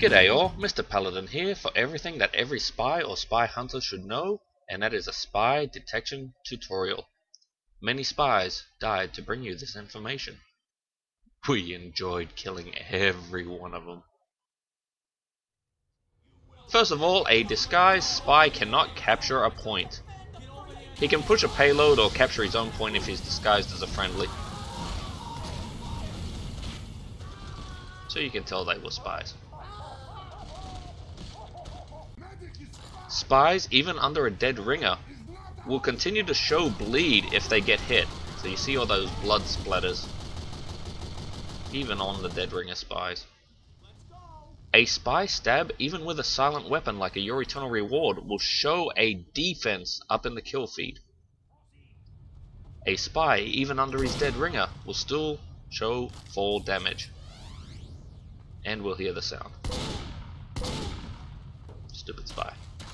G'day all, MrPaladin here for everything that every spy or spy hunter should know, and that is a spy detection tutorial. Many spies died to bring you this information. We enjoyed killing every one of them. First of all, a disguised spy cannot capture a point. He can push a payload or capture his own point if he's disguised as a friendly. So you can tell they were spies. Spies, even under a dead ringer, will continue to show bleed if they get hit. So you see all those blood splatters, even on the dead ringer spies. A spy stab, even with a silent weapon like a Your Eternal Reward, will show a defense up in the kill feed. A spy, even under his dead ringer, will still show fall damage. And we'll hear the sound. Stupid spy.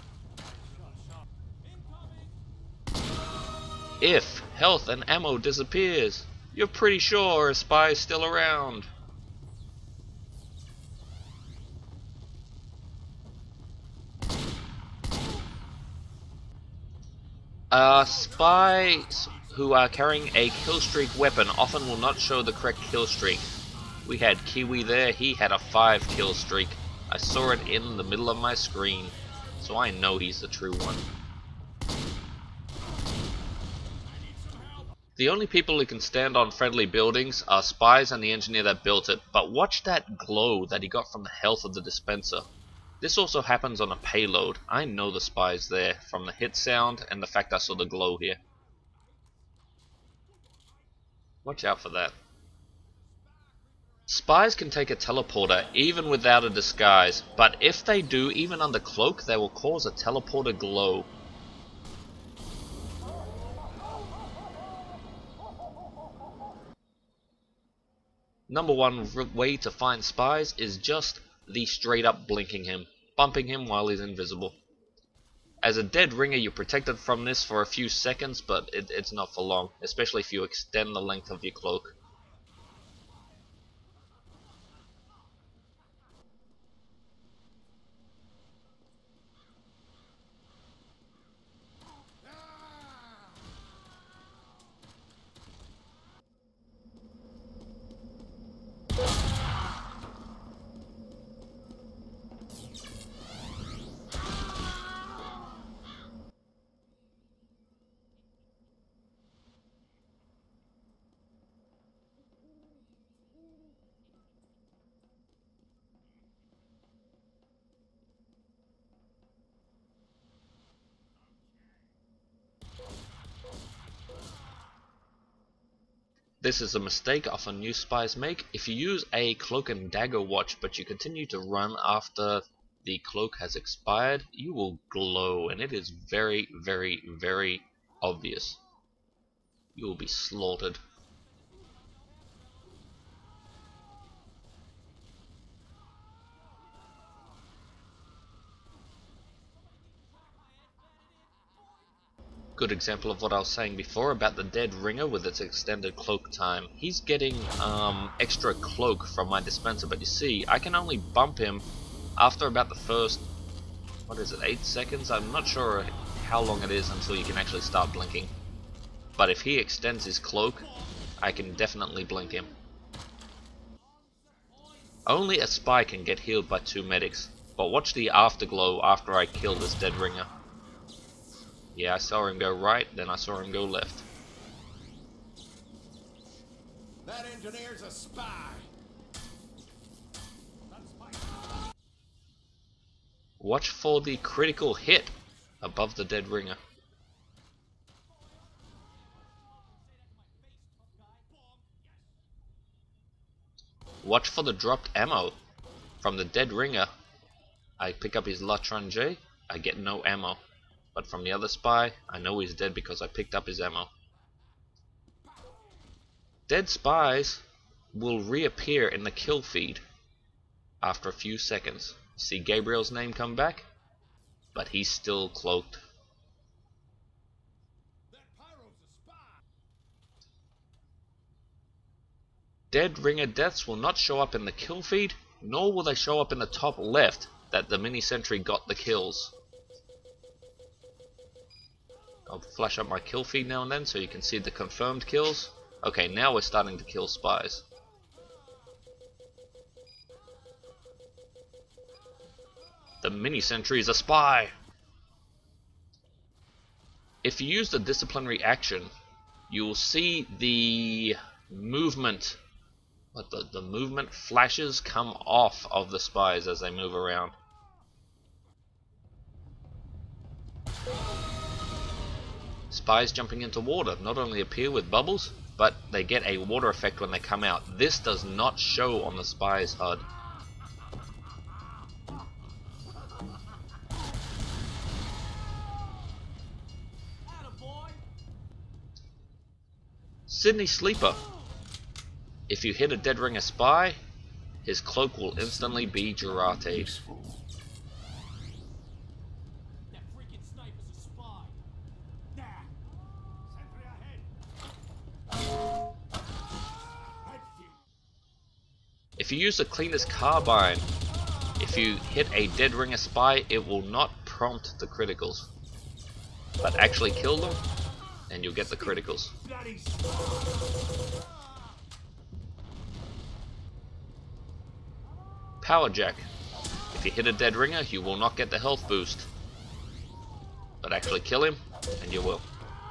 If health and ammo disappears, you're pretty sure a spy is still around. Spies who are carrying a killstreak weapon often will not show the correct killstreak. We had Kiwi there, he had a 5 kill streak. I saw it in the middle of my screen, so I know he's the true one. The only people who can stand on friendly buildings are spies and the engineer that built it, but watch that glow that he got from the health of the dispenser. This also happens on a payload. I know the spy's there from the hit sound and the fact I saw the glow here. Watch out for that. Spies can take a teleporter even without a disguise, but if they do, even under cloak, they will cause a teleporter glow. Number one way to find spies is just the straight up blinking him, bumping him while he's invisible. As a dead ringer, you're protected from this for a few seconds, but it's not for long, especially if you extend the length of your cloak. This is a mistake often new spies make. If you use a cloak and dagger watch but you continue to run after the cloak has expired, you will glow, and it is very, very, very obvious. You will be slaughtered. Good example of what I was saying before about the dead ringer with its extended cloak time. He's getting extra cloak from my dispenser, but you see, I can only bump him after about the first, 8 seconds? I'm not sure how long it is until you can actually start blinking. But if he extends his cloak, I can definitely blink him. Only a spy can get healed by 2 medics, but watch the afterglow after I kill this dead ringer. Yeah, I saw him go right, then I saw him go left. That engineer's a spy. Watch for the critical hit above the dead ringer. Watch for the dropped ammo. From the dead ringer, I pick up his Latrange, I get no ammo. But from the other spy, I know he's dead because I picked up his ammo. Dead spies will reappear in the kill feed after a few seconds. See Gabriel's name come back, but he's still cloaked. Dead ringer deaths will not show up in the kill feed, nor will they show up in the top left that the mini sentry got the kills. I'll flash up my kill feed now and then so you can see the confirmed kills. Okay, now we're starting to kill spies. The mini sentry is a spy! If you use the disciplinary action, you will see the movement, the movement flashes come off of the spies as they move around. Spies jumping into water not only appear with bubbles, but they get a water effect when they come out. This does not show on the spies HUD. Sydney Sleeper. If you hit a dead ringer spy, his cloak will instantly be Jirate'd. If you use the cleaner's carbine, if you hit a dead ringer spy, it will not prompt the criticals, but actually kill them, and you'll get the criticals. Power Jack. If you hit a dead ringer, you will not get the health boost, but actually kill him, and you will.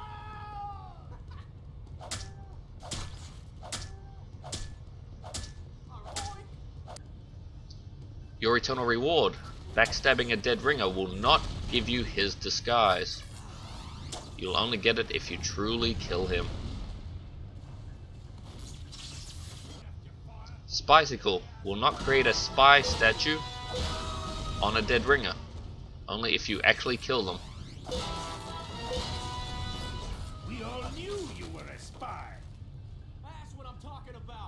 Your eternal reward. Backstabbing a dead ringer will not give you his disguise. You'll only get it if you truly kill him. Spicicle will not create a spy statue on a dead ringer, only if you actually kill them. We all knew you were a spy. That's what I'm talking about.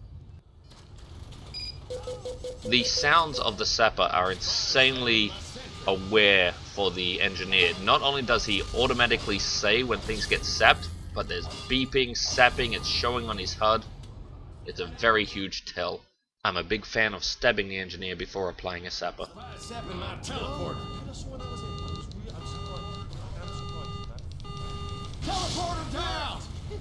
The sounds of the sapper are insanely aware for the engineer. Not only does he automatically say when things get sapped, but there's beeping, sapping, it's showing on his HUD. It's a very huge tell. I'm a big fan of stabbing the engineer before applying a sapper. Sapping my teleporter. Teleporter down!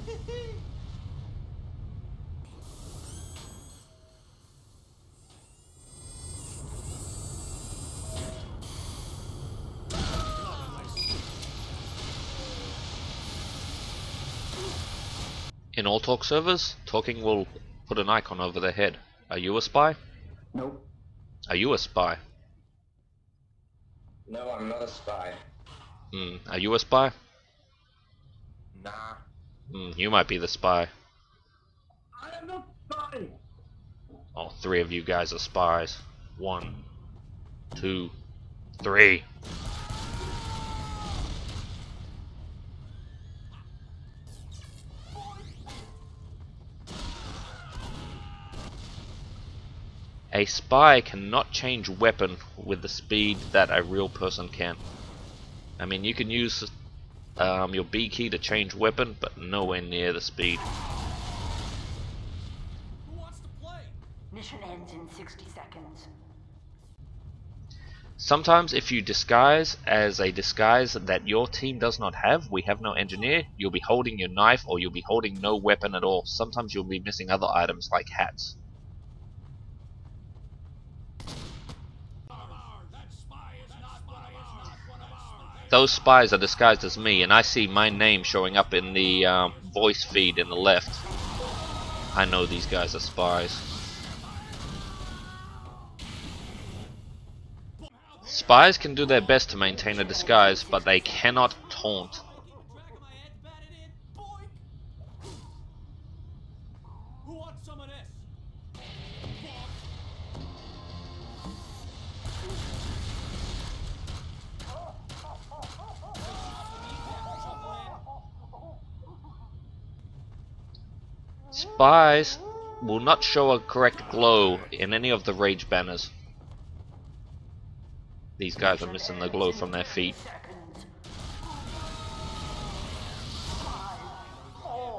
In all talk servers, talking will put an icon over their head. Are you a spy? Nope. Are you a spy? No, I'm not a spy. Are you a spy? Nah. You might be the spy. I am not spy! All three of you guys are spies. 1, 2, 3. A spy cannot change weapon with the speed that a real person can. I mean, you can use your B key to change weapon, but nowhere near the speed. Who wants to play? Mission ends in 60 seconds. Sometimes if you disguise as a disguise that your team does not have, we have no engineer, you'll be holding your knife or you'll be holding no weapon at all. Sometimes you'll be missing other items like hats. Those spies are disguised as me, and I see my name showing up in the voice feed in the left. I know these guys are spies. Spies can do their best to maintain a disguise, but they cannot taunt. Who wants some of this? Spies will not show a correct glow in any of the rage banners. These guys are missing the glow from their feet.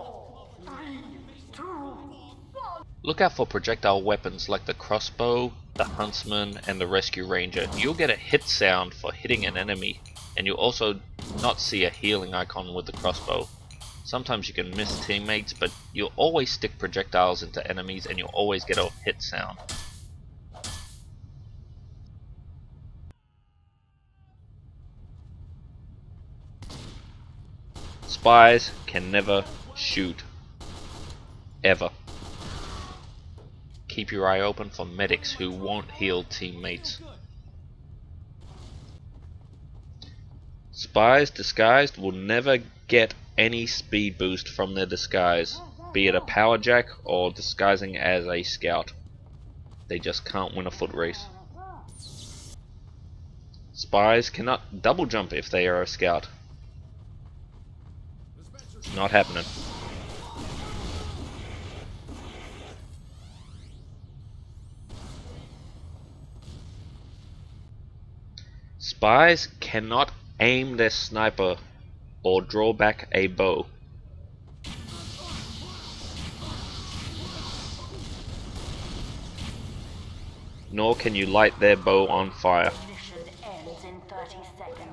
Look out for projectile weapons like the crossbow the huntsman, and the rescue ranger, you'll get a hit sound for hitting an enemy, and you'll also not see a healing icon with the crossbow. Sometimes you can miss teammates, but you'll always stick projectiles into enemies and you'll always get a hit sound. Spies can never shoot. Ever. Keep your eye open for medics who won't heal teammates. Spies disguised will never get any speed boost from their disguise, be it a power jack or disguising as a scout. They just can't win a foot race. Spies cannot double jump if they are a scout. It's not happening. Spies cannot aim their sniper or draw back a bow. Nor can you light their bow on fire. Mission ends in 30 seconds.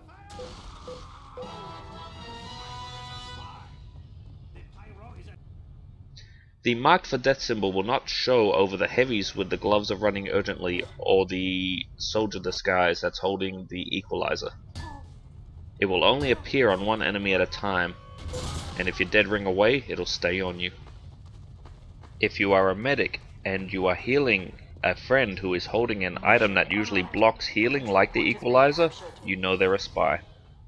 The marked for death symbol will not show over the heavies with the gloves of running urgently or the soldier disguise that's holding the equalizer. It will only appear on one enemy at a time, and if you're dead ring away, it'll stay on you. If you are a medic and you are healing a friend who is holding an item that usually blocks healing like the equalizer, you know they're a spy.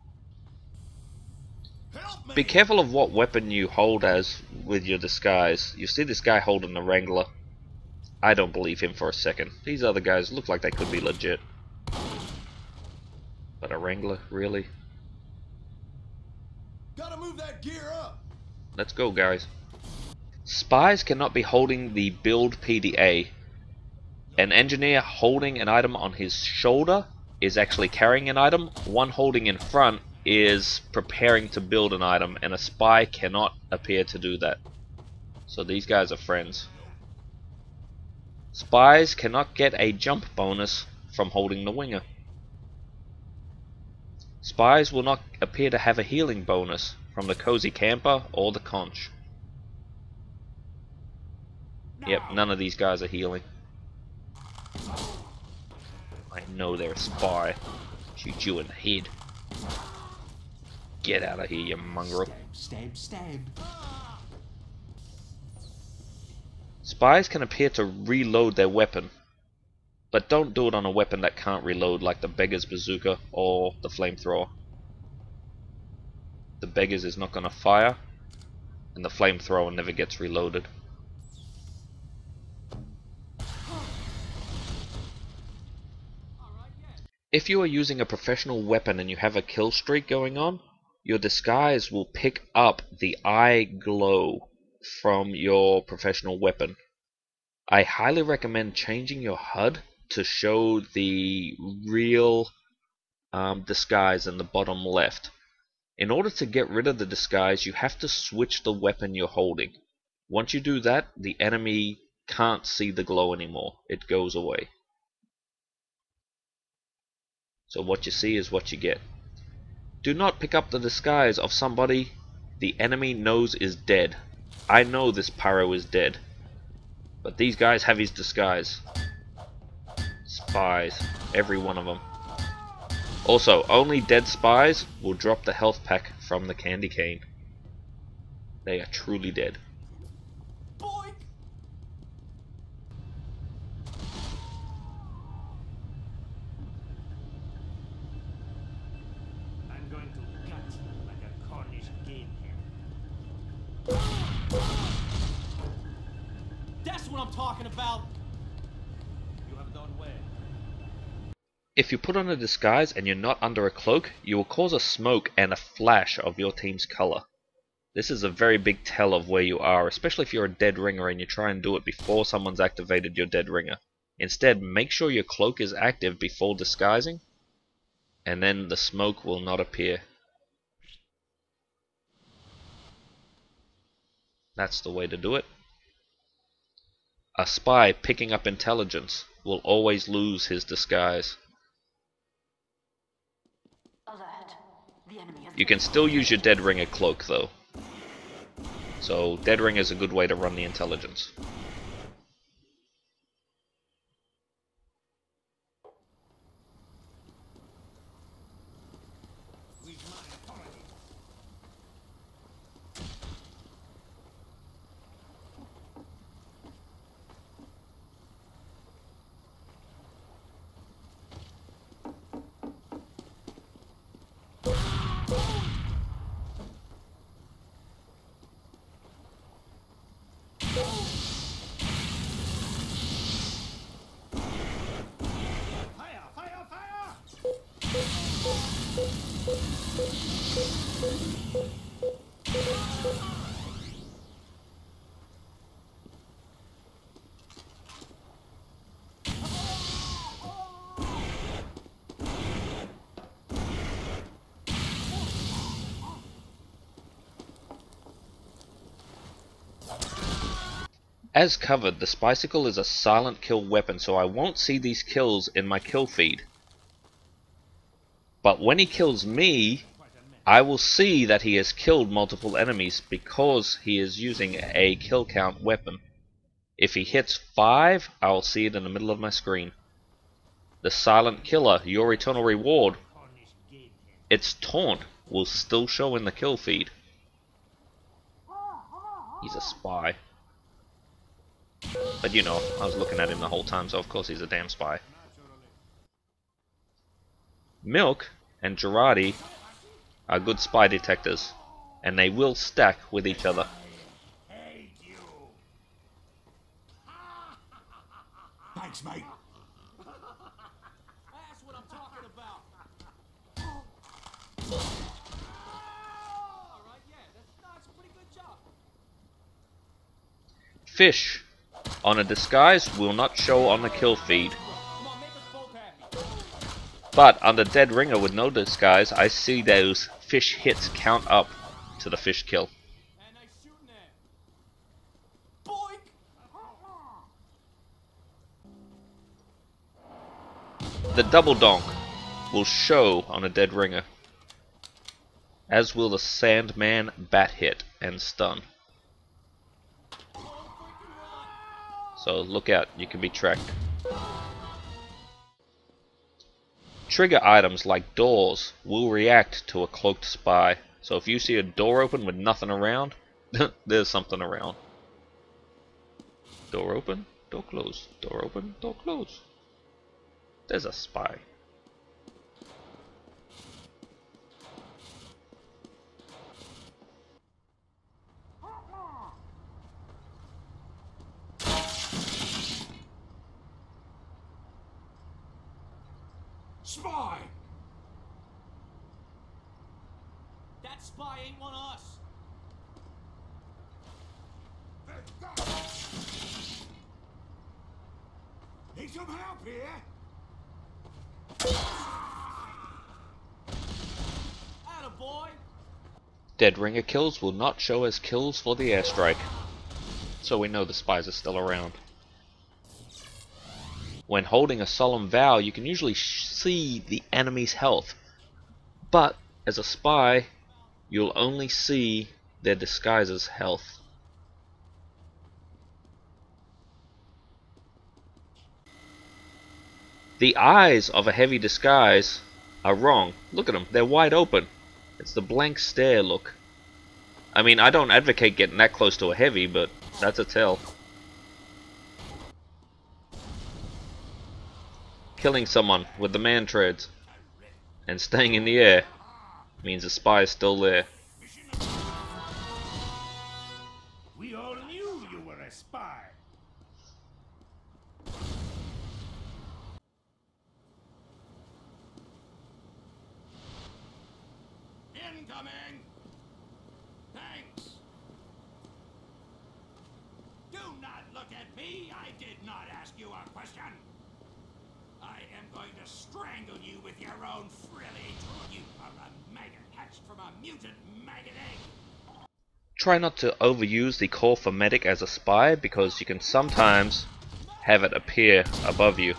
Be careful of what weapon you hold as with your disguise. You see this guy holding the Wrangler. I don't believe him for a second. These other guys look like they could be legit. But a Wrangler, really? Gotta move that gear up. Let's go, guys. Spies cannot be holding the build PDA. An engineer holding an item on his shoulder is actually carrying an item. One holding in front is preparing to build an item, and a spy cannot appear to do that. So these guys are friends. Spies cannot get a jump bonus from holding the winger. Spies will not appear to have a healing bonus from the cozy camper or the conch. Yep, none of these guys are healing. I know they're a spy. Shoot you in the head. Get out of here, you mongrel. Stab, stab. Spies can appear to reload their weapon, but don't do it on a weapon that can't reload, like the beggar's bazooka or the flamethrower. The beggar's is not going to fire, and the flamethrower never gets reloaded. If you are using a professional weapon and you have a kill streak going on, your disguise will pick up the eye glow from your professional weapon. I highly recommend changing your HUD to show the real disguise in the bottom left. In order to get rid of the disguise, you have to switch the weapon you're holding. Once you do that, the enemy can't see the glow anymore. It goes away. So what you see is what you get. Do not pick up the disguise of somebody the enemy knows is dead. I know this pyro is dead, but these guys have his disguise. Spies, every one of them. Also, only dead spies will drop the health pack from the candy cane. They are truly dead. Boink. I'm going to gut you like a Cornish game hen. That's what I'm talking about. You have done well. If you put on a disguise and you're not under a cloak, you will cause a smoke and a flash of your team's color. This is a very big tell of where you are, especially if you're a dead ringer and you try and do it before someone's activated your dead ringer. Instead, make sure your cloak is active before disguising, and then the smoke will not appear. That's the way to do it. A spy picking up intelligence will will always lose his disguise. Alert. The enemy has You can still use your Dead Ringer cloak though. So Dead Ringer is a good way to run the intelligence. Fire! Fire! Fire! As covered, the Spicicle is a silent kill weapon, so I won't see these kills in my kill feed. But when he kills me, I will see that he has killed multiple enemies because he is using a kill count weapon. If he hits 5, I will see it in the middle of my screen. The Silent Killer, your eternal reward, its taunt will still show in the kill feed. He's a spy. But you know, I was looking at him the whole time, so of course he's a damn spy. Milk and Girardi are good spy detectors, and they will stack with each other. Hate you. Thanks, mate. That's what I'm talking about. All right, yeah, that's a pretty good job. Fish on a disguise will not show on the kill feed. Come on, make us both happy. But under Dead Ringer with no disguise, I see those fish hits count up to the fish kill. And nice shooting there. Boink! The double donk will show on a Dead Ringer, as will the Sandman bat hit and stun. So look out, you can be tracked. Trigger items like doors will react to a cloaked spy. So if you see a door open with nothing around, there's something around. Door open, door close. Door open, door close. There's a spy. Spy! That spy ain't one of us. Need some help here? Attaboy! Dead Ringer kills will not show as kills for the airstrike. So we know the spies are still around. When holding a solemn vow, you can usually see the enemy's health. But as a spy, you'll only see their disguise's health. The eyes of a heavy disguise are wrong. Look at them, they're wide open. It's the blank stare look. I mean, I don't advocate getting that close to a heavy, but that's a tell. Killing someone with the man treads and staying in the air means the spy is still there. We all knew you were a spy. Incoming! Thanks! Do not look at me! I did not ask you a question! I am going to strangle you with your own frilly tongue. You are a maggot hatched from a mutant maggot egg! Try not to overuse the core for medic as a spy, because you can sometimes have it appear above you.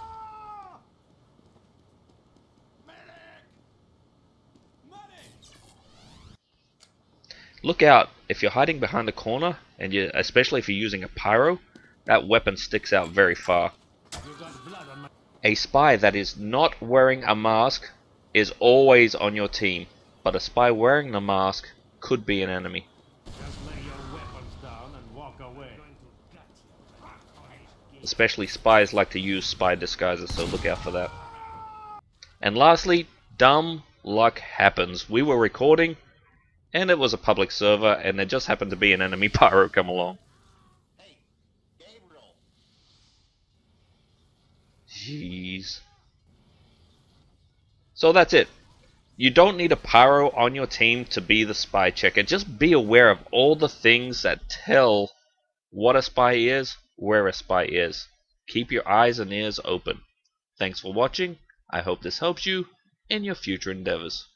Look out, if you're hiding behind a corner, and especially if you're using a pyro, that weapon sticks out very far. A spy that is not wearing a mask is always on your team, but a spy wearing the mask could be an enemy. Especially spies like to use spy disguises, so look out for that. And lastly, dumb luck happens. We were recording, and it was a public server, and there just happened to be an enemy pyro come along. Hey, Gabriel. Jeez. So that's it. You don't need a pyro on your team to be the spy checker. Just be aware of all the things that tell what a spy is, where a spy is. Keep your eyes and ears open. Thanks for watching. I hope this helps you in your future endeavors.